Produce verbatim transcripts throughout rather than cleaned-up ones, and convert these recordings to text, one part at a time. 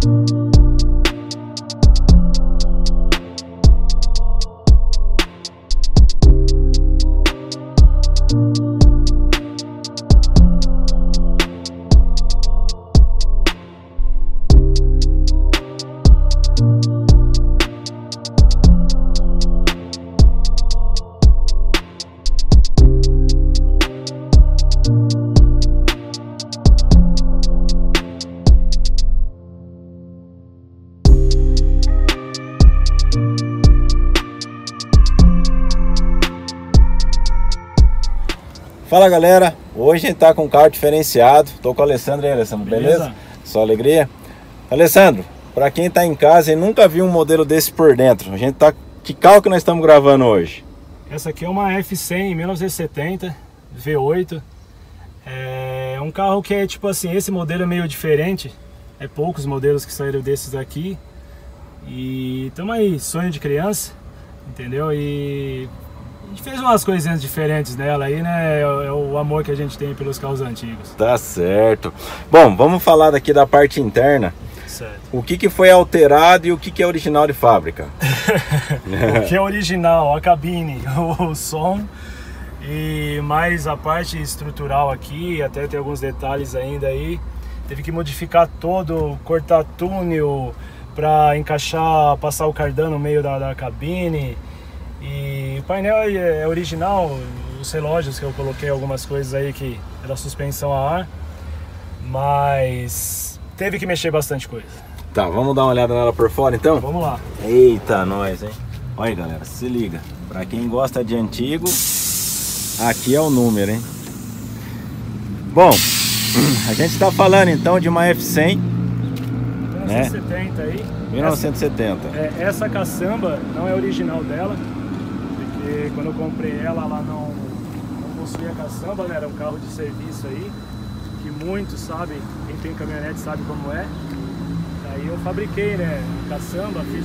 Fala galera, hoje a gente tá com um carro diferenciado. Tô com o Alessandro aí, Alessandro, beleza? beleza? Só alegria? Alessandro, pra quem tá em casa e nunca viu um modelo desse por dentro, a gente tá... Que carro que nós estamos gravando hoje? Essa aqui é uma F cem mil novecentos e setenta V oito. É um carro que é tipo assim, esse modelo é meio diferente. É poucos modelos que saíram desses aqui. E tamo aí, sonho de criança, entendeu? E a gente fez umas coisinhas diferentes nela aí, né? É o amor que a gente tem pelos carros antigos. Tá certo. Bom, vamos falar daqui da parte interna. Certo. O que que foi alterado e o que que é original de fábrica? O que é original? A cabine, o som e mais a parte estrutural aqui, até tem alguns detalhes ainda aí. Teve que modificar todo, cortar túnel para encaixar, passar o cardan no meio da, da cabine. E o painel é original, os relógios que eu coloquei algumas coisas aí que era suspensão a ar, mas teve que mexer bastante coisa. Tá, vamos dar uma olhada nela por fora então? Vamos lá. Eita, nós, hein? Olha galera, se liga. Pra quem gosta de antigo, aqui é o número, hein? Bom, a gente tá falando então de uma F cem mil novecentos e setenta, né? Aí. mil novecentos e setenta. Essa, é, essa caçamba não é original dela. E quando eu comprei ela, ela não, não possuía caçamba, né? Era um carro de serviço aí, que muitos sabem, quem tem caminhonete sabe como é. Aí eu fabriquei, né, caçamba, fiz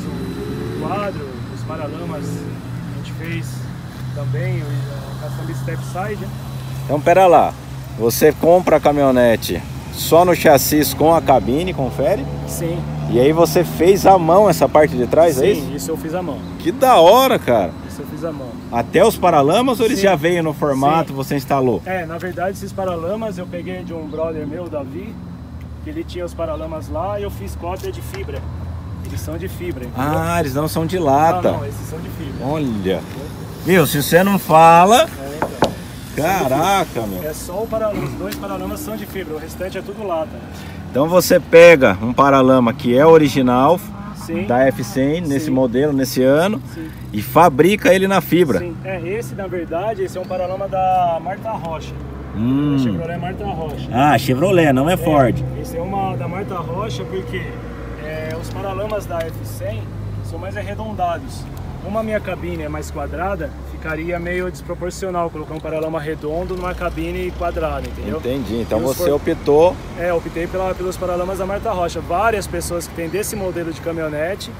o quadro, os paralamas, a gente fez também a caçamba stepside. Então pera lá, você compra a caminhonete só no chassi com a cabine, confere? Sim. E aí você fez à mão essa parte de trás, Sim, é isso? Sim, isso eu fiz à mão. Que da hora, cara. Isso eu fiz à mão. Até os paralamas ou eles Sim. já veio no formato, Sim. você instalou? É, na verdade esses paralamas eu peguei de um brother meu, Davi, que ele tinha os paralamas lá e eu fiz cópia de fibra. Eles são de fibra, entendeu? Ah, eles não são de lata. Não, não, esses são de fibra. Olha. Meu, se você não fala... É, então. Caraca, meu. É só o paralama, os dois paralamas são de fibra, o restante é tudo lata. Então você pega um paralama que é original, sim, da F cem, nesse sim. modelo, nesse ano, sim, e fabrica ele na fibra. Sim, é, esse na verdade, esse é um paralama da Marta Rocha. Hum. A Chevrolet Marta Rocha. Ah, Chevrolet, não é, é Ford. Esse é uma da Marta Rocha porque é, os paralamas da F cem são mais arredondados. Como a minha cabine é mais quadrada, ficaria meio desproporcional colocar um paralama redondo numa cabine quadrada, entendeu? Entendi, então e você for... optou... É, optei pela, pelos paralamas da Marta Rocha. Várias pessoas que têm desse modelo de caminhonete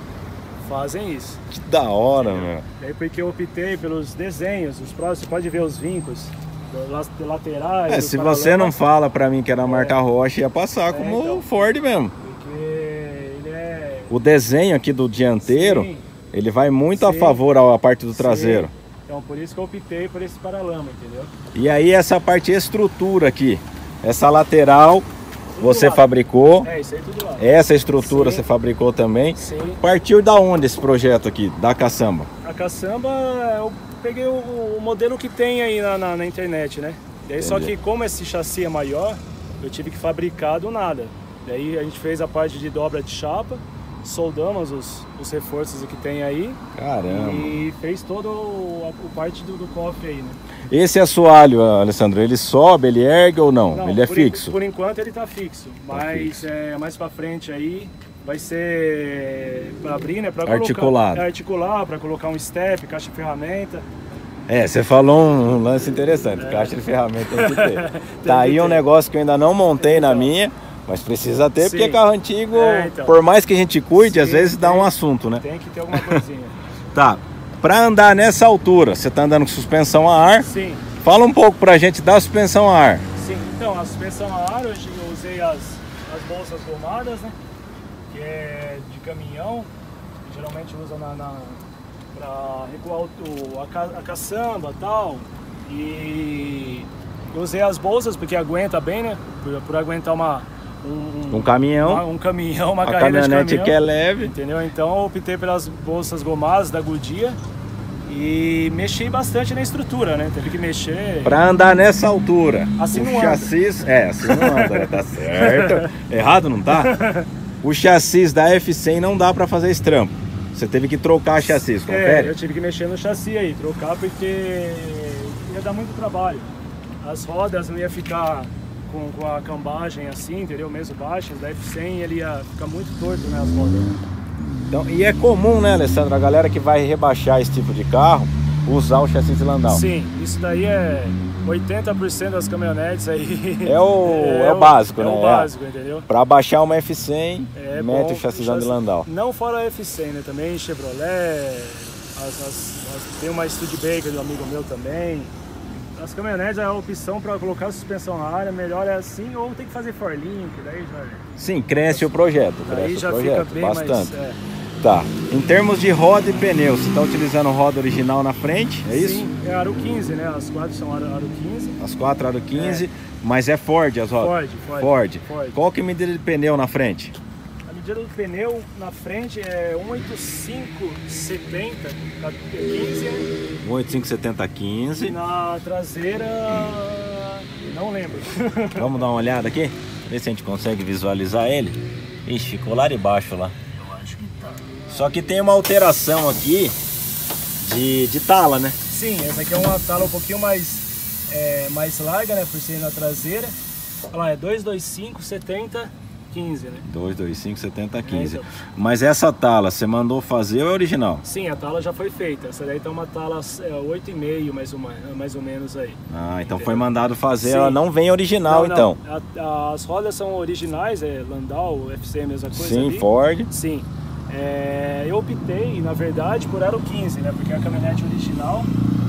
fazem isso. Que da hora, entendeu? Meu. É porque eu optei pelos desenhos, os próximos, você pode ver os vincos laterais. É, se você não fala pra mim que era a Marta é. Rocha, ia passar é, como então, Ford mesmo. Porque ele é... O desenho aqui do dianteiro... Sim. Ele vai muito sim, a favor à parte do traseiro. Sim. Então por isso que eu optei por esse paralama, entendeu? E aí essa parte estrutura aqui, essa lateral tudo você lado. fabricou. É, isso aí tudo lá. Essa estrutura sim, você fabricou também. Sim. Partiu da onde esse projeto aqui, da caçamba? A caçamba, eu peguei o, o modelo que tem aí na, na, na internet, né? Daí só que como esse chassi é maior, eu tive que fabricar do nada. Daí a gente fez a parte de dobra de chapa, soldamos os, os reforços que tem aí. Caramba. E fez todo o, a, o parte do, do cofre aí, né? Esse assoalho, Alessandro, ele sobe, ele ergue ou não? não ele é por fixo? In, por enquanto ele tá fixo, tá mas fixo. É, mais pra frente aí vai ser para abrir, né? Pra articulado. Colocar, é, articular, para colocar um step, caixa de ferramenta. É, você falou um lance interessante, é. Caixa de ferramenta tem que ter. tem tá aí ter. um negócio que eu ainda não montei então. na minha. Mas precisa ter, sim, porque carro antigo, é, então. por mais que a gente cuide, sim, às vezes dá tem, um assunto, né? Tem que ter alguma coisinha. Tá, pra andar nessa altura, você tá andando com suspensão a ar? Sim. Fala um pouco pra gente da suspensão a ar. Sim, então, a suspensão a ar, hoje eu usei as, as bolsas gomadas, né? que é de caminhão, que geralmente usa na, na, para recuar o, a, ca, a caçamba e tal. E eu usei as bolsas porque aguenta bem, né? Por, por aguentar uma... Um, um caminhão, uma, um caminhão, uma a carreira caminhonete de caminhão, que é leve, entendeu? Então eu optei pelas bolsas gomadas da Goodyear e mexi bastante na estrutura, né? Teve que mexer. Pra andar nessa altura, assim o não chassis, anda. É, assim não anda, tá certo. Errado não tá? O chassis da F cem não dá pra fazer esse trampo. Você teve que trocar o chassi, confere? É, eu tive que mexer no chassi aí, trocar porque ia dar muito trabalho. As rodas não ia ficar Com, com a cambagem assim, entendeu? Mesmo baixas, da F cem ele ia ficar muito torto, né, as rodas. Então, e é comum, né, Alessandro, a galera que vai rebaixar esse tipo de carro, usar o chassi de Landau. Sim, isso daí é oitenta por cento das caminhonetes aí. É o, é, é o básico, é né? É o básico, entendeu? Pra baixar uma F cem, é mete bom, o chassi de Landau. Não fora a F cem, né? Também Chevrolet, as, as, as, tem uma Studebaker do amigo meu também. As caminhonetes, a opção para colocar a suspensão na área, melhor é assim, ou tem que fazer forlink, daí já... Sim, cresce o projeto, daí cresce já o projeto, fica bem bastante. Mais, é. Tá, em termos de roda e pneu, você está utilizando roda original na frente, é isso? Sim, é aro quinze, né? As quatro são aro, aro quinze. As quatro aro quinze, é. Mas é Ford as rodas? Ford, Ford, Ford. Ford. Qual que é a medida de pneu na frente? A medida do pneu na frente é um oito cinco setenta, quinze, né? um oito cinco setenta quinze. E na traseira, não lembro. Vamos dar uma olhada aqui? Ver se a gente consegue visualizar ele. Ixi, ficou lá de baixo lá. Eu acho que tá. Só que tem uma alteração aqui de, de tala, né? Sim, essa aqui é uma tala um pouquinho mais, é, mais larga, né? Por ser na traseira. Olha lá, é dois dois cinco setenta quinze, né? dois dois cinco setenta quinze. É, então. Mas essa tala, você mandou fazer ou é original? Sim, a tala já foi feita. Essa daí tá uma tala é, oito e meio mais ou, mais ou menos aí. Ah, então entendeu? foi mandado fazer, Sim. Ela não vem original, não, não. então. A, a, as rodas são originais, é Landau, F C, a mesma coisa. Sim, ali. Ford. Sim. É, eu optei, na verdade, por aro quinze, né? Porque a caminhonete original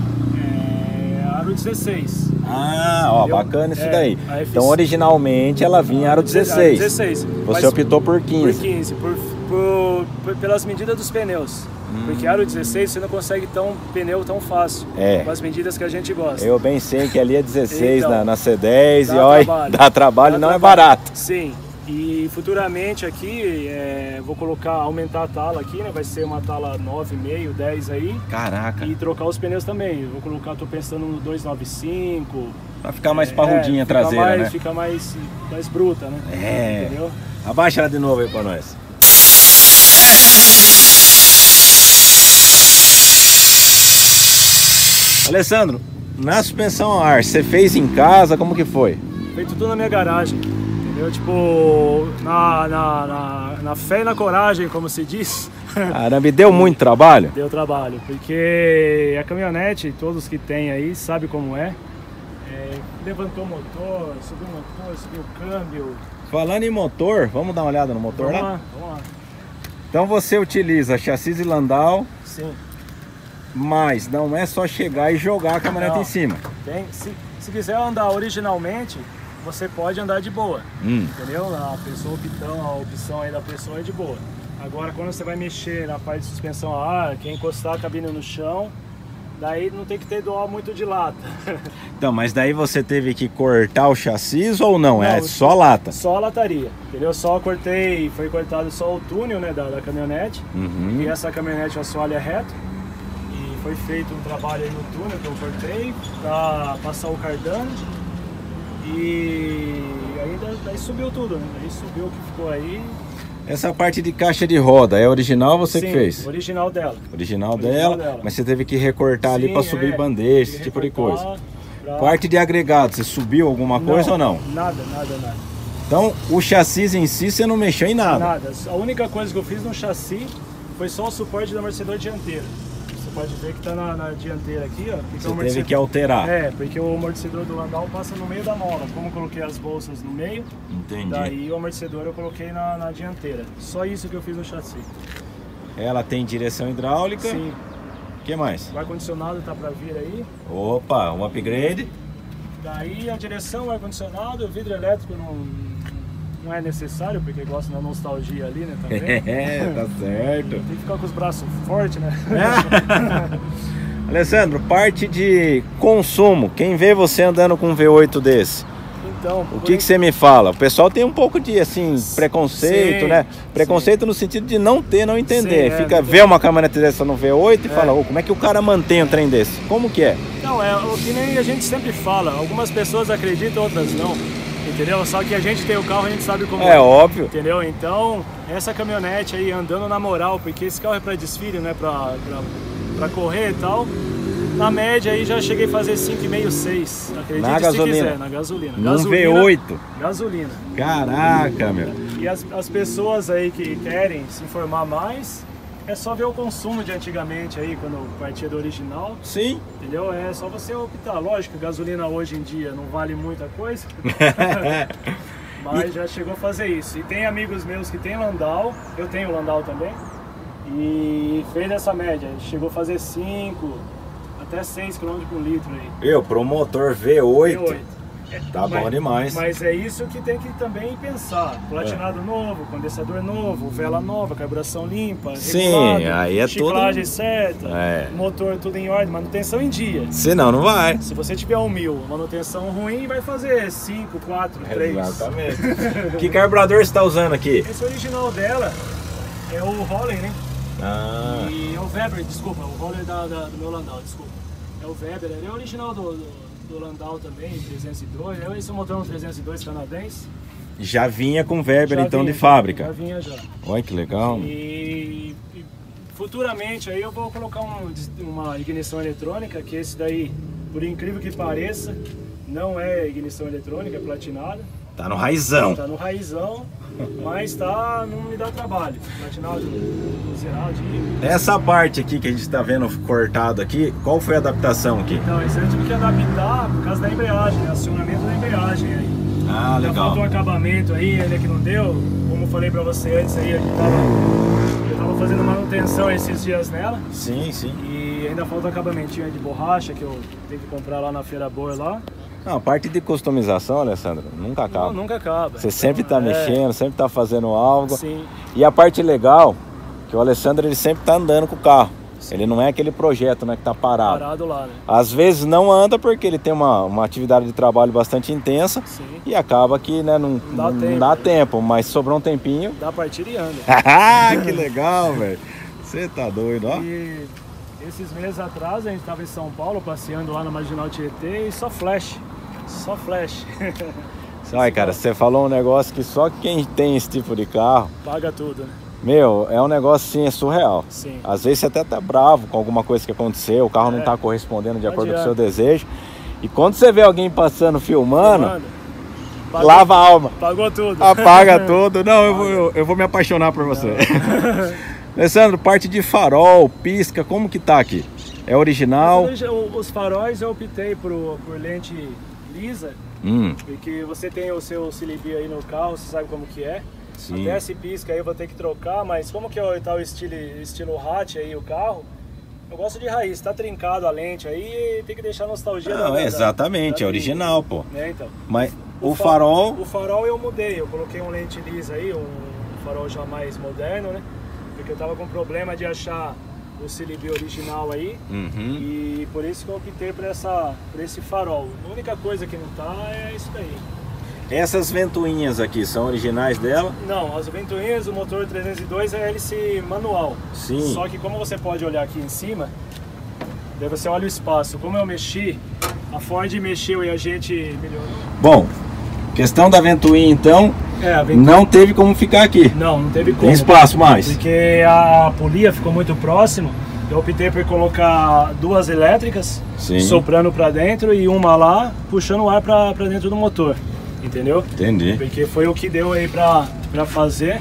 é aro dezesseis. Ah, ó, entendeu? bacana isso É, daí. a F C. Então, originalmente, ela vinha aro dezesseis. dezesseis. Você Mas optou por quinze. Por quinze, por, por, por, pelas medidas dos pneus. Hum. Porque aro dezesseis você não consegue tão pneu tão fácil. É. Com as medidas que a gente gosta. Eu bem sei que ali é dezesseis então, na, na C dez e dá olha, trabalho. dá trabalho, Dá não trabalho. é barato. Sim. E futuramente aqui, é, vou colocar, aumentar a tala aqui, né? Vai ser uma tala nove e meio, dez aí. Caraca. E trocar os pneus também. Vou colocar, tô pensando no dois nove cinco. Pra ficar mais parrudinha é, a traseira, mais, né? Fica mais, mais bruta, né? É. Entendeu? Abaixa ela de novo aí pra nós. Alessandro, na suspensão a ar, você fez em casa, como que foi? Feito tudo na minha garagem, entendeu? Tipo, na, na, na, na fé e na coragem, como se diz. Caramba, e deu muito trabalho? Deu trabalho, porque a caminhonete, todos que tem aí, sabe como é. é levantou o motor, subiu o motor, subiu o câmbio. Falando em motor, vamos dar uma olhada no motor vamos lá? lá? Vamos lá. Então você utiliza chassi de Landau. Sim. Mas não é só chegar e jogar a caminhonete Não. em cima. Tem, se, se quiser andar originalmente, você pode andar de boa, Hum. entendeu? A pessoa optão, a opção aí da pessoa é de boa. Agora, quando você vai mexer na parte de suspensão a ar, quer encostar a cabine no chão, daí não tem que ter dó muito de lata. Então, mas daí você teve que cortar o chassi ou não? Não, é só lata? Só a lataria, entendeu? Só cortei, foi cortado só o túnel, né, da, da caminhonete. Uhum. E essa caminhonete, o assoalho é reto. E foi feito um trabalho aí no túnel que eu cortei pra passar o cardano. E aí daí subiu tudo, né? Aí subiu o que ficou aí. Essa parte de caixa de roda é original você Sim, que fez? original dela. Original, Original dela, dela. mas você teve que recortar ali Sim, para subir é, bandeja, esse tem que tipo de coisa. recortar pra- Parte de agregado, você subiu alguma coisa ou não? Nada, nada, nada. Então, o chassi em si você não mexeu em nada? Nada. A única coisa que eu fiz no chassi foi só o suporte do amortecedor dianteiro. Você pode ver que tá na, na dianteira aqui, ó. Você o teve que alterar. É, porque o amortecedor do Landau passa no meio da mola. Como eu coloquei as bolsas no meio, Entendi. daí o amortecedor eu coloquei na, na dianteira. Só isso que eu fiz no chassi. Ela tem direção hidráulica. Sim. O que mais? O ar-condicionado tá pra vir aí. Opa, um upgrade. Daí a direção, o ar-condicionado, o vidro elétrico não, não é necessário, porque gosta da nostalgia ali, né, também. É, tá certo. Tem que ficar com os braços fortes, né? Alessandro, parte de consumo, quem vê você andando com um V oito desse? Então, o que, que você me fala? O pessoal tem um pouco de assim, preconceito, sim, né? Preconceito sim. No sentido de não ter, não entender. Sim, Fica é, ver uma caminhonete dessa no V oito e é. fala, oh, como é que o cara mantém um trem desse? Como que é? Não, é o que nem a gente sempre fala. Algumas pessoas acreditam, outras não. Entendeu? Só que a gente tem o carro, a gente sabe como é. É óbvio. Entendeu? Então, essa caminhonete aí andando na moral, porque esse carro é para desfile, né? Pra, pra, pra correr e tal. Na média aí já cheguei a fazer cinco vírgula cinco, seis. Acredite na se gasolina. quiser, na gasolina. No gasolina, V oito. Gasolina. Caraca, meu. E as, as pessoas aí que querem se informar mais, é só ver o consumo de antigamente aí, quando partia do original. Sim. Entendeu? É só você optar. Lógico, gasolina hoje em dia não vale muita coisa. Mas e... já chegou a fazer isso. E tem amigos meus que tem Landau, eu tenho Landau também. E fez essa média. Chegou a fazer cinco, até seis quilômetros por litro aí. Eu, pro motor V oito. V oito. Tá mas, bom demais. Mas é isso que tem que também pensar. Platinado é. novo, condensador novo, vela nova, carburação limpa, sim, aí é chiclagem tudo... certa, é. motor tudo em ordem, manutenção em dia. Senão não vai. Se você tiver um mil, manutenção ruim, vai fazer cinco, quatro, três. Exatamente. Que carburador você está usando aqui? Esse original dela é o Holley, né? Ah. E é o Weber, desculpa, o Holley da, da, do meu Landau, desculpa. É o Weber, ele é o original do... do do Landau também, trezentos e dois, esse é o motor trezentos e dois canadense. Já vinha com Weber já então vinha, de fábrica? Já vinha já. Olha que legal. E, e futuramente aí eu vou colocar um, uma ignição eletrônica, que esse daí, por incrível que pareça, não é ignição eletrônica, é platinada. Tá no raizão. Tá no raizão, mas tá, não me dá trabalho. Platinado, zerado. Essa parte aqui que a gente tá vendo cortado aqui, qual foi a adaptação aqui? Então, isso a gente tem que adaptar por causa da embreagem, né? Acionamento da embreagem aí. Ah, legal. Já faltou um acabamento aí, ainda que não deu. Como eu falei pra você antes aí, a gente tava, eu tava fazendo manutenção esses dias nela. Sim, sim. E ainda falta um acabamentinho aí de borracha que eu tenho que comprar lá na Feira Boa lá. Não, a parte de customização, Alessandro, nunca acaba. Não, nunca acaba. Você sempre está é... mexendo, sempre está fazendo algo. Sim. E a parte legal, que o Alessandro ele sempre está andando com o carro. Sim. Ele não é aquele projeto, né, que está parado. Parado lá, né? Às vezes não anda porque ele tem uma, uma atividade de trabalho bastante intensa. Sim. E acaba que, né, não, não dá, não tempo, dá tempo, mas sobrou um tempinho. Dá partida e anda. Que legal, velho. Você tá doido, ó. E esses meses atrás a gente estava em São Paulo passeando lá na Marginal Tietê e só flash. Só flash. Ai, cara, você falou um negócio que só quem tem esse tipo de carro paga tudo, né? Meu, é um negócio assim, é surreal. Sim. Às vezes você até tá bravo com alguma coisa que aconteceu, o carro é. não tá correspondendo de acordo Adianta. com o seu desejo. E quando você vê alguém passando, filmando, pagou, lava a alma. Pagou tudo. Apaga tudo. Não, eu vou, eu, eu vou me apaixonar por você. Alessandro, parte de farol, pisca, como que tá aqui? É original? Os faróis eu optei por, por lente lisa, hum. porque você tem o seu Celebi aí no carro, você sabe como que é. Sim. Até esse pisca aí eu vou ter que trocar, mas como que tá o estilo, estilo hatch aí o carro, eu gosto de raiz, tá trincado a lente aí, tem que deixar nostalgia. Não, da, exatamente, da, é original, pô. É, então. Mas o, o farol... O farol eu mudei, eu coloquei um lente lisa aí, um farol já mais moderno, né? Porque eu tava com problema de achar o Celebi original aí, uhum. e por isso que eu optei por, essa, por esse farol. A única coisa que não tá é isso daí. Essas ventoinhas aqui são originais dela? Não, as ventoinhas, o motor trezentos e dois é hélice manual. Sim. Só que como você pode olhar aqui em cima, daí você olha o espaço. Como eu mexi, a Ford mexeu e a gente melhorou. Bom, questão da ventoinha então, é, a ventoinha... não teve como ficar aqui. Não, não teve como. Tem espaço mais? Porque a polia ficou muito próximo. Eu optei por colocar duas elétricas, Sim. soprando para dentro e uma lá, puxando o ar para dentro do motor. Entendeu? Entendi. Porque foi o que deu aí pra, pra fazer.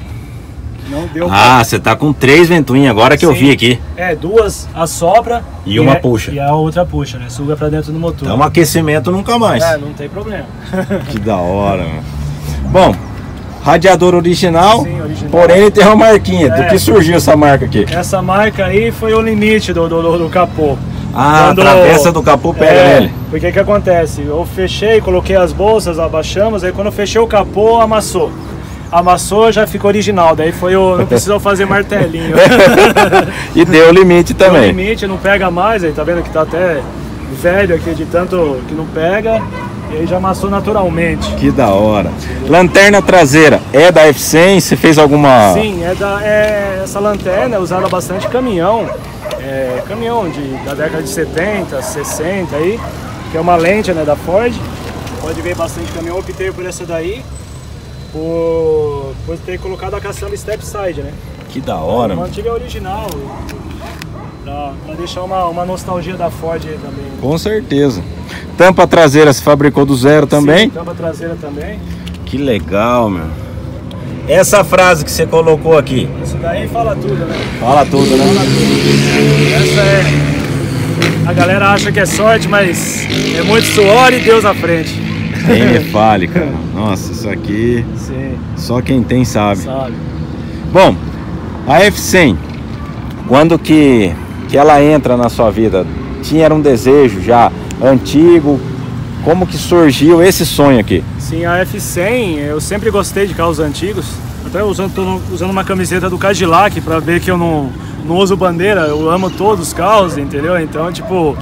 Não deu. Ah, você tá com três ventoinhas agora que Sim. eu vi aqui. É, duas assopra e, e uma é, puxa. E a outra puxa, né? Suga pra dentro do motor. Então um aquecimento nunca mais. É, não tem problema. Que da hora, mano. Bom, radiador original, Sim, original. Porém ele tem uma marquinha. É. Do que surgiu essa marca aqui? Essa marca aí foi o limite do, do, do capô. Ah, Quando, a travessa do capô pega é, nele. Porque que acontece? Eu fechei, coloquei as bolsas, abaixamos, aí quando eu fechei o capô, amassou. amassou, já ficou original. Daí foi o... não precisou fazer martelinho. E deu o limite também. Deu o limite, não pega mais, aí tá vendo que tá até velho aqui de tanto que não pega. E aí já amassou naturalmente. Que da hora. Lanterna traseira é da F cem? Você fez alguma... Sim, é da, é, essa lanterna é usada bastante caminhão. É, caminhão de, da década de setenta, sessenta aí. Que é uma lente, né, da Ford. Pode ver bastante caminhão. Eu optei por essa daí. Por, por ter colocado a caçamba step side, né? Que da hora. Uma antiga original. Pra, pra deixar uma, uma nostalgia da Ford aí também. Né? Com certeza. Tampa traseira se fabricou do zero também? Sim, tampa traseira também. Que legal, meu. Essa frase que você colocou aqui. Isso daí fala tudo, né? Fala tudo, né? Fala tudo. Essa é... A galera acha que é sorte, mas é muito suor e Deus à frente. Nem me fale, cara. Nossa, isso aqui... Sim. Só quem tem sabe. Sabe. Bom, a F cem, quando que, que ela entra na sua vida? Tinha era um desejo já antigo? Como que surgiu esse sonho aqui? Sim, a F cem, eu sempre gostei de carros antigos. Até usando, tô usando uma camiseta do Cadillac para ver que eu não, não uso bandeira. Eu amo todos os carros, entendeu? Então, tipo,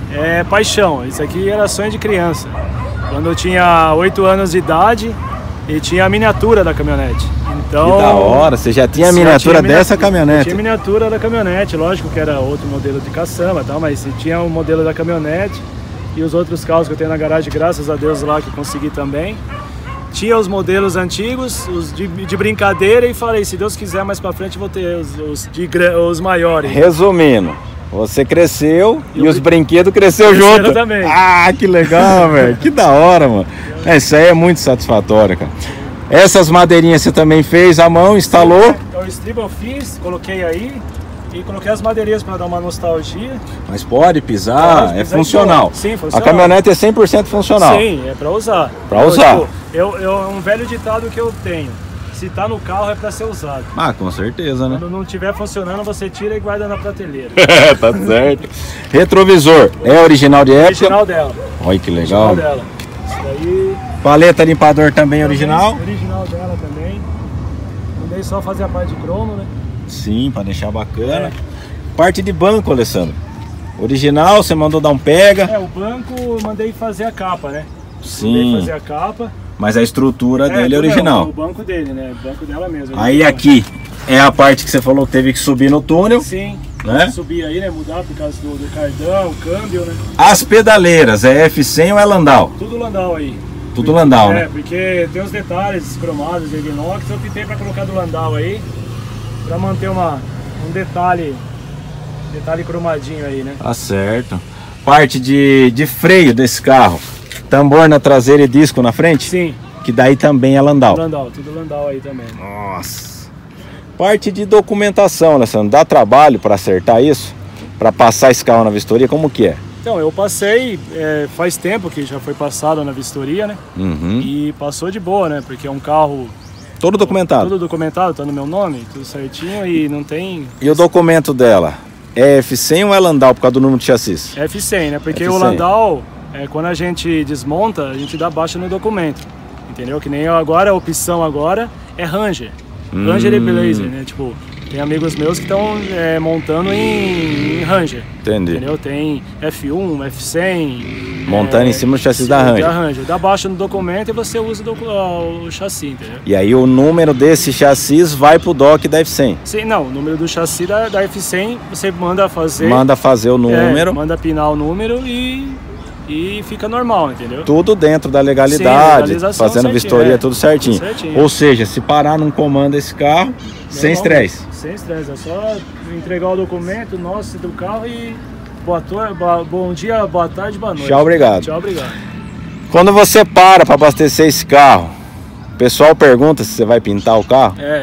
é paixão. Isso aqui era sonho de criança. Quando eu tinha oito anos de idade e tinha a miniatura da caminhonete. Então, que da hora, você já tinha a miniatura tinha dessa miniatura, caminhonete? Tinha miniatura da caminhonete, lógico que era outro modelo de caçamba e tal, mas tinha o modelo da caminhonete e os outros carros que eu tenho na garagem, graças a Deus lá que eu consegui também. Tinha os modelos antigos, os de, de brincadeira e falei, se Deus quiser mais pra frente eu vou ter os, os, de, os maiores. Resumindo, você cresceu e, e os brinquedos cresceu junto. Também. Ah, que legal, velho. Que da hora, mano. É, isso aí é muito satisfatório, cara. Essas madeirinhas você também fez à mão, instalou? O estribo eu fiz, coloquei aí e coloquei as madeirinhas para dar uma nostalgia. Mas pode pisar, pode pisar, é funcional. Sim, funcional. A caminhonete é cem por cento funcional. Sim, é para usar. Para usar. Tipo, eu, eu, um velho ditado que eu tenho. Se tá no carro é para ser usado. Ah, com certeza, né? Quando não estiver funcionando, você tira e guarda na prateleira. Tá certo. Retrovisor, é original de época? Original dela. Olha que legal. Original dela. Isso daí... Paleta limpador também, também original? Original dela também. Mandei só fazer a parte de cromo, né? Sim, para deixar bacana. É. Parte de banco, Alessandro. Original, você mandou dar um pega? É, o banco eu mandei fazer a capa, né? Sim. Mandei fazer a capa. Mas a estrutura é, dele é original. É, o banco dele, né? O banco dela mesmo. Aí aqui é a parte que você falou que teve que subir no túnel. Sim. Né? Subir aí, né? Mudar por causa do, do cardão, o câmbio, né? As pedaleiras, é F cem ou é Landau? Tudo Landau aí. Tudo porque, Landau, é, né? É, porque tem os detalhes cromados de inox, eu optei para colocar do Landau aí. Pra manter uma, um detalhe, detalhe cromadinho aí, né? Tá certo. Parte de, de freio desse carro. Tambor na traseira e disco na frente? Sim. Que daí também é Landau. Landau, tudo Landau aí também. Nossa. Parte de documentação, Alessandro. Dá trabalho para acertar isso? Para passar esse carro na vistoria? Como que é? Então, eu passei, é, faz tempo que já foi passado na vistoria, né? Uhum. E passou de boa, né? Porque é um carro... Todo documentado? Tudo documentado, tá no meu nome, tudo certinho e não tem... E o documento dela? É F cem ou é Landau por causa do número de chassis? É F cem, né? Porque F cem. o Landau, é, quando a gente desmonta, a gente dá baixa no documento. Entendeu? Que nem eu agora, a opção agora é Ranger. Hum. Ranger e Blazer, né? Tipo, tem amigos meus que estão é, montando em, em Ranger. Entendi. Entendeu? Tem F um, F cem. Montando é, em cima do chassi da Ranger. Da Ranger. Dá baixa no documento e você usa o, o, o chassi, entendeu? E aí o número desse chassi vai pro D O C da F cem? Sim, não. O número do chassi da, da F cem você manda fazer... Manda fazer o número. É, manda pinar o número e... E fica normal, entendeu? Tudo dentro da legalidade, Sim, fazendo certinho, vistoria, é, tudo certinho. Tudo certinho. Ou seja, se parar num comando esse carro, sem estresse. Sem estresse, é só entregar o documento nosso do carro e boa tor- boa, bom dia, boa tarde, boa noite. Tchau, obrigado. Tchau, obrigado. Quando você para para abastecer esse carro, o pessoal pergunta se você vai pintar o carro? É.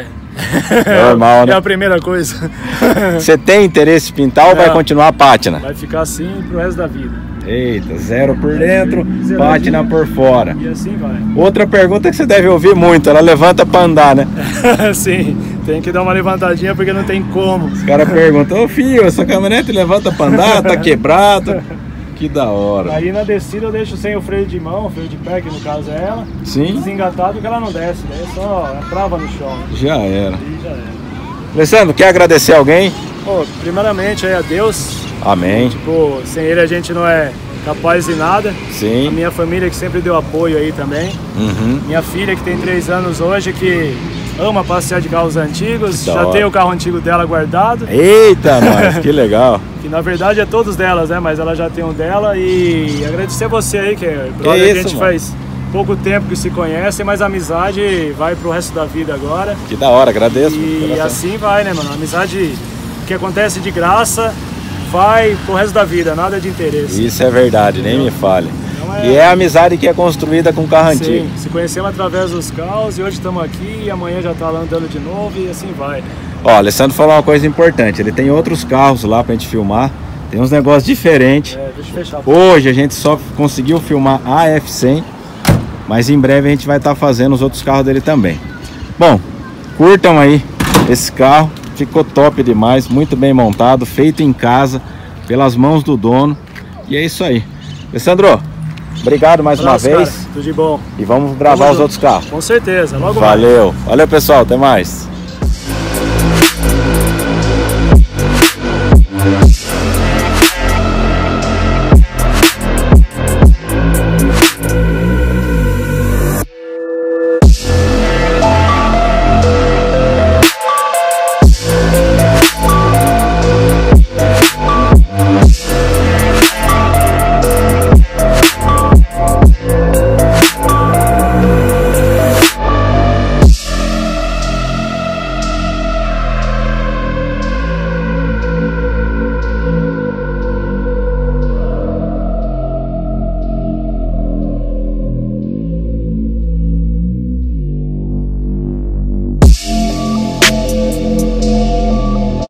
Normal, né? É a primeira coisa. Você tem interesse em pintar ou Não, vai continuar a pátina? Vai ficar assim pro resto da vida. Eita, zero por dentro, pátina por fora. E assim vai. Outra pergunta que você deve ouvir muito, ela levanta para andar, né? Sim, tem que dar uma levantadinha porque não tem como. Os caras perguntam, ô filho, essa caminhonete levanta para andar, tá quebrado. Que da hora. Aí na descida eu deixo sem o freio de mão, o freio de pé, que no caso é ela. Sim. Desengatado que ela não desce, daí é só é trava no chão. Já era. E já era. Alessandro, quer agradecer alguém? Pô, primeiramente aí a Deus. Amém. Tipo, sem ele a gente não é capaz de nada. Sim. A minha família que sempre deu apoio aí também. Uhum. Minha filha que tem três anos hoje, que ama passear de carros antigos, Que já da tem hora. o carro antigo dela guardado. Eita, nós, que legal. Que na verdade é todos delas, né? Mas ela já tem um dela. E agradecer você aí, que é brother, Que que isso, a gente mano. faz pouco tempo que se conhece, mas a amizade vai pro resto da vida agora. Que da hora, agradeço. E assim vai, né, mano? A amizade que acontece de graça vai pro resto da vida, nada de interesse. Isso é verdade, nem me fale. Então é... E é a amizade que é construída com carro antigo. Sim, se conhecemos através dos carros e hoje estamos aqui e amanhã já tá lá andando de novo e assim vai. Ó, o Alessandro falou uma coisa importante, ele tem outros carros lá pra gente filmar, tem uns negócios diferentes. É, deixa eu fechar. Hoje a gente só conseguiu filmar a F cem, mas em breve a gente vai estar fazendo os outros carros dele também. Bom, curtam aí esse carro, ficou top demais, muito bem montado, feito em casa, pelas mãos do dono. E é isso aí. Alessandro, obrigado mais Abraço, uma vez. cara. Tudo de bom. E vamos gravar Vamos os junto. outros carros. Com certeza, logo mais. Valeu. Valeu, pessoal. Até mais.